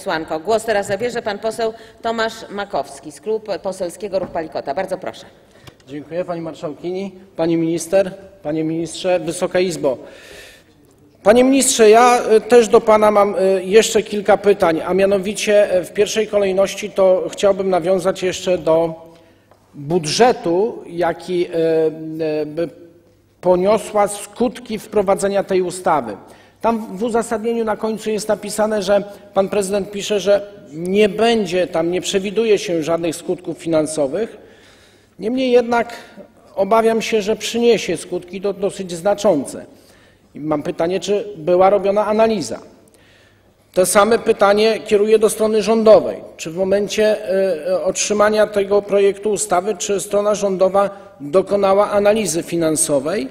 posłanko. Głos teraz zabierze pan poseł Tomasz Makowski z Klubu Poselskiego Ruch Palikota. Bardzo proszę. Dziękuję pani marszałkini, pani minister, panie ministrze, Wysoka Izbo. Panie ministrze, ja też do pana mam jeszcze kilka pytań, a mianowicie w pierwszej kolejności to chciałbym nawiązać jeszcze do budżetu, jaki poniosła skutki wprowadzenia tej ustawy. Tam w uzasadnieniu na końcu jest napisane, że pan prezydent pisze, że nie będzie tam, nie przewiduje się żadnych skutków finansowych. Niemniej jednak obawiam się, że przyniesie skutki dosyć znaczące. I mam pytanie, czy była robiona analiza? To same pytanie kieruję do strony rządowej. Czy w momencie otrzymania tego projektu ustawy, czy strona rządowa dokonała analizy finansowej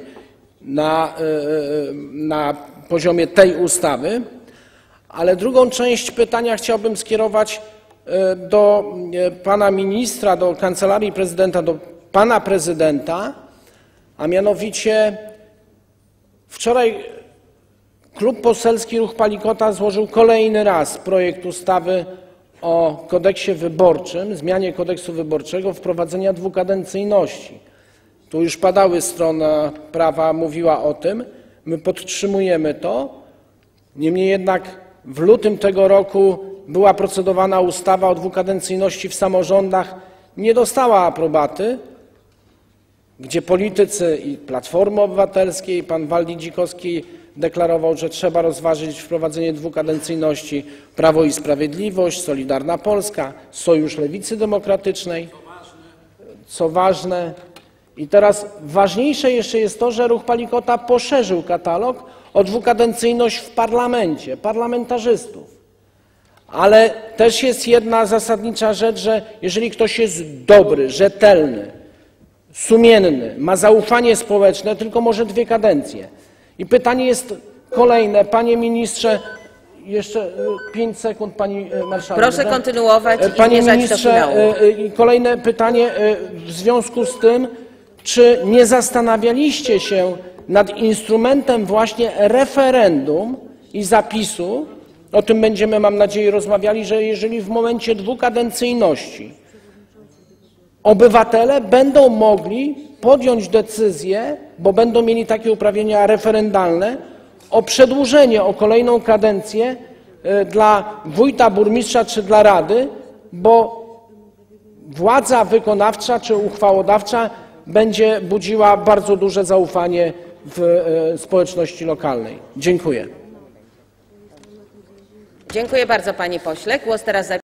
na poziomie tej ustawy? Ale drugą część pytania chciałbym skierować do pana ministra, do Kancelarii Prezydenta, do pana prezydenta, a mianowicie wczoraj Klub Poselski Ruch Palikota złożył kolejny raz projekt ustawy o kodeksie wyborczym, zmianie kodeksu wyborczego, wprowadzenia dwukadencyjności. Tu już padały, strona prawa mówiła o tym, my podtrzymujemy to. Niemniej jednak w lutym tego roku była procedowana ustawa o dwukadencyjności w samorządach, nie dostała aprobaty, gdzie politycy i Platformy Obywatelskiej, pan Waldy Dzikowski deklarował, że trzeba rozważyć wprowadzenie dwukadencyjności, Prawo i Sprawiedliwość, Solidarna Polska, Sojusz Lewicy Demokratycznej. Co ważne, i teraz ważniejsze jeszcze jest to, że Ruch Palikota poszerzył katalog o dwukadencyjność w parlamencie, parlamentarzystów. Ale też jest jedna zasadnicza rzecz, że jeżeli ktoś jest dobry, rzetelny, sumienny, ma zaufanie społeczne, tylko może 2 kadencje. I pytanie jest kolejne, panie ministrze, jeszcze 5 sekund, pani marszałek. Proszę kontynuować i panie zmierzać ministrze, do finału. I kolejne pytanie w związku z tym, czy nie zastanawialiście się nad instrumentem właśnie referendum i zapisu, o tym będziemy, mam nadzieję, rozmawiali, że jeżeli w momencie dwukadencyjności obywatele będą mogli podjąć decyzję, bo będą mieli takie uprawnienia referendalne, o przedłużenie o kolejną kadencję dla wójta, burmistrza czy dla rady, bo władza wykonawcza czy uchwałodawcza będzie budziła bardzo duże zaufanie w społeczności lokalnej. Dziękuję. Dziękuję bardzo, panie pośle. Głos teraz